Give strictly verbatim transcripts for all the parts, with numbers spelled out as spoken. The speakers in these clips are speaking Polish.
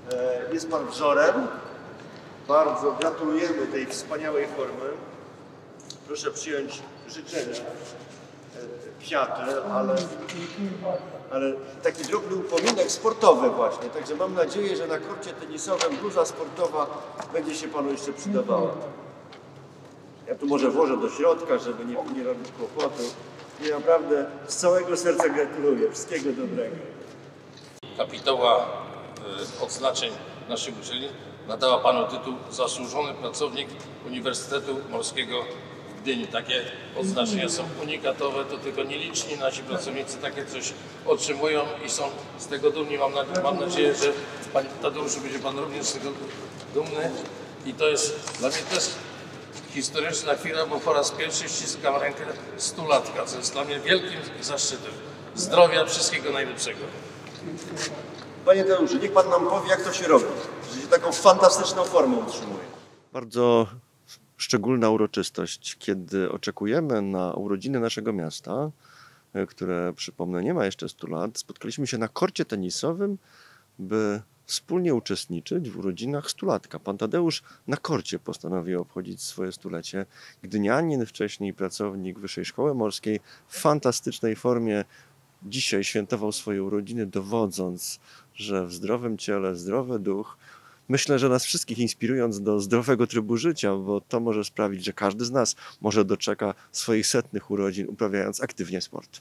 Jest Pan wzorem. Bardzo gratulujemy tej wspaniałej formy. Proszę przyjąć życzenia, kwiaty, ale, ale taki drobny upominek sportowy właśnie. Także mam nadzieję, że na korcie tenisowym bluza sportowa będzie się Panu jeszcze przydawała. Ja tu może włożę do środka, żeby nie, nie robić kłopotu. I naprawdę z całego serca gratuluję. Wszystkiego dobrego. Kapituła y, odznaczeń naszej uczelni nadała Panu tytuł Zasłużony Pracownik Uniwersytetu Morskiego w Gdyni. Takie odznaczenia są unikatowe, to tylko nieliczni nasi pracownicy takie coś otrzymują i są z tego dumni. Mam, na, mam nadzieję, że Panie Tadeuszu będzie Pan również z tego dumny i to jest dla mnie też historyczna chwila, bo po raz pierwszy ściskam rękę stulatka, co jest dla mnie wielkim zaszczytem. Zdrowia, wszystkiego najlepszego. Panie Tadeuszu, niech Pan nam powie, jak to się robi, że się taką fantastyczną formę utrzymuje. Bardzo szczególna uroczystość, kiedy oczekujemy na urodziny naszego miasta, które, przypomnę, nie ma jeszcze stu lat. Spotkaliśmy się na korcie tenisowym, by wspólnie uczestniczyć w urodzinach stulatka. Pan Tadeusz na korcie postanowił obchodzić swoje stulecie. Gdynianin, wcześniej pracownik Wyższej Szkoły Morskiej, w fantastycznej formie dzisiaj świętował swoje urodziny, dowodząc, że w zdrowym ciele zdrowy duch. Myślę, że nas wszystkich inspirując do zdrowego trybu życia, bo to może sprawić, że każdy z nas może doczeka swoich setnych urodzin, uprawiając aktywnie sport.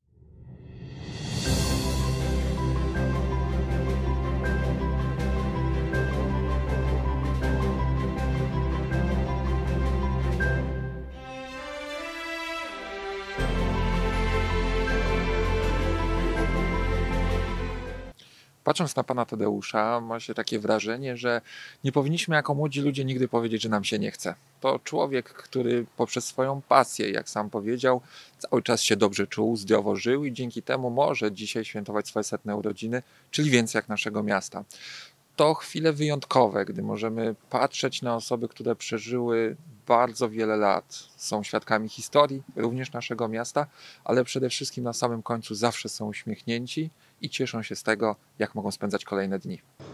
Patrząc na pana Tadeusza, ma się takie wrażenie, że nie powinniśmy jako młodzi ludzie nigdy powiedzieć, że nam się nie chce. To człowiek, który poprzez swoją pasję, jak sam powiedział, cały czas się dobrze czuł, zdrowo żył i dzięki temu może dzisiaj świętować swoje setne urodziny, czyli więcej jak naszego miasta. To chwile wyjątkowe, gdy możemy patrzeć na osoby, które przeżyły bardzo wiele lat, są świadkami historii, również naszego miasta, ale przede wszystkim na samym końcu zawsze są uśmiechnięci i cieszą się z tego, jak mogą spędzać kolejne dni.